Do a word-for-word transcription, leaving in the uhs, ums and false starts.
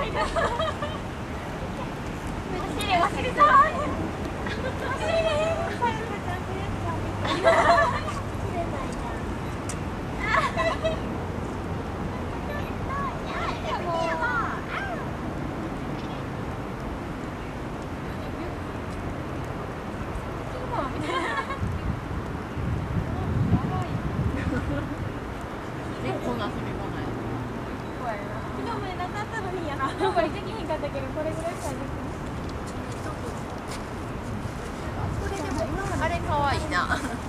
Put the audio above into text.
れ忘れた。 こんな遊びもない。 怖いな。昨日までなかったのにやな。どこにできひんかったけど、これぐらいしかできない。 あれ可愛いな。